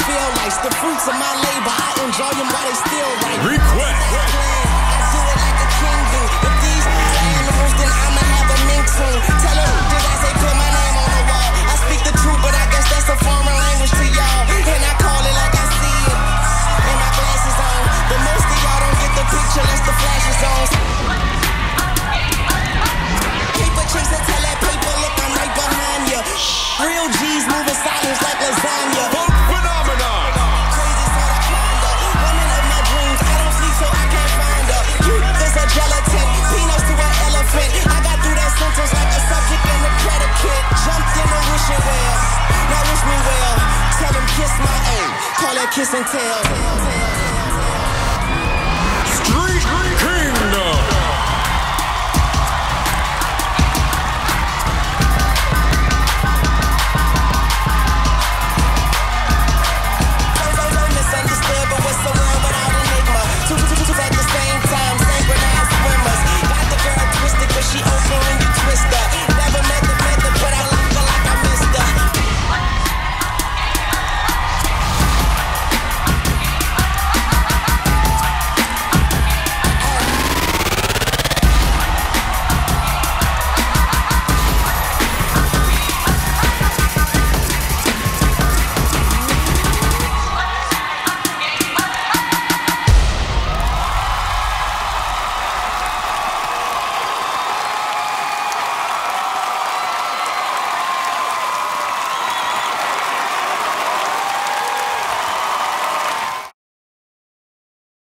feel like the fruits of my labor. I enjoy them while they still right. Request. I do it like a king do. If these animals, then I'ma have a mink soon. Tell them, did I say put my name on the wall? I speak the truth, but I guess that's a foreign language to y'all. And I call it like I see it. And my glasses on. But most of y'all don't get the picture unless the flash is on. Paper chaser, tell that paper, look, I'm right behind ya. Real G's moving silence like lasagna. Phenomenon. Crazy sort of kinda. Woman of my dreams, I don't sleep so I can't find her. You is a gelatin, peanuts to an elephant. I got through that sentence like a subject and a predicate. Jumped in a wishing well, now wish me well. Tell them kiss my A, call that kiss and tell.